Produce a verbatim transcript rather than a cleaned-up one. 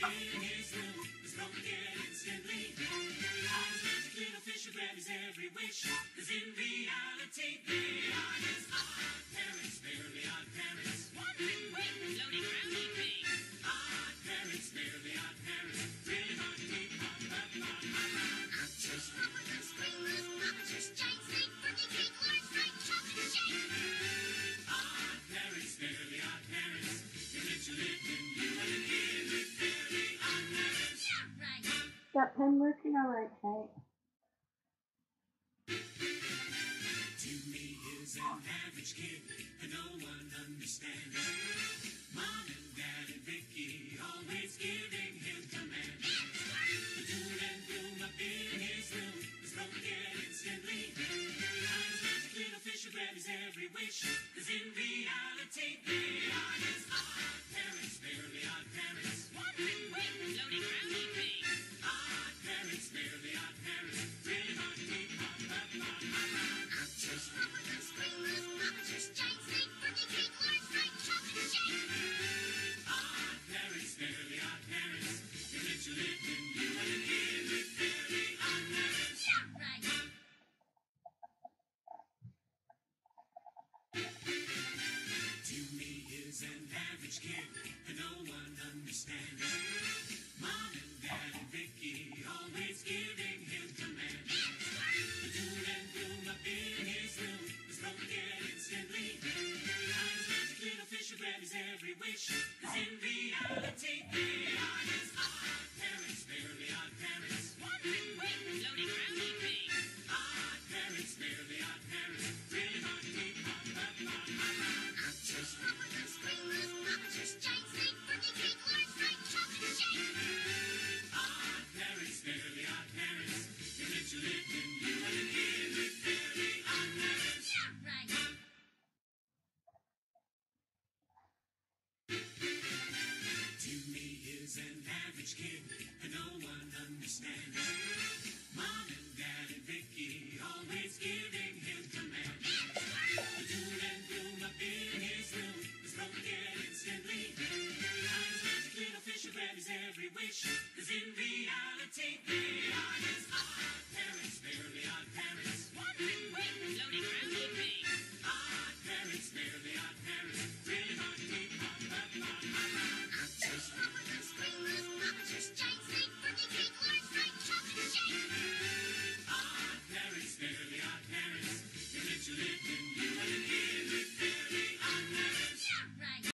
in his room is broken again instantly. Eyes magic little fish who grab his every wish, cause in reality they are his odd parents, merely odd parents. Wandering wing, floating roundy thing. Odd parents, merely odd parents. Really hard to keep on, but not around. Just marvelous, brainless, amateurs, giant snake, birthday cake, large fried chocolate shake. Odd parents, merely odd parents. They let you live in you and a kid with very odd parents. Yeah, right. That pen working alright, Kate? To me, he's an average kid that no one understands. Mom and Dad and Vicky always giving him commands. The doom and gloom up in his room is broken again instantly. Eyes magic little fish who grab his every wish, cause in reality they are his odd parents, merely odd parents. Wandering wing, floating roundy thing. Odd parents, merely odd parents. Really hard to keep on, but not around. Just marvelous, brainless, amateurs, giant snake, birthday cake, large fried chocolate shake. Odd parents, merely odd parents. They let you live in you and a kid with very odd parents. Yeah, right. To me, he's an average kid that no one understands. Mom and Dad and Vicky always giving him commands. The doom and gloom up in his room is broken again instantly. Eyes magic little fish who grab his every wish, cause in reality they are his odd parents, merely odd parents. Wandering wing, floating roundy thing. Odd parents, merely odd parents. Really hard to keep on, but not around. Just marvelous, brainless, amateurs, giant snake, birthday cake, large fried chocolate shake. Odd parents, merely odd parents. They let you live in you and a kid with very odd parents. Yeah, right. To me, he's an average kid that no one understands.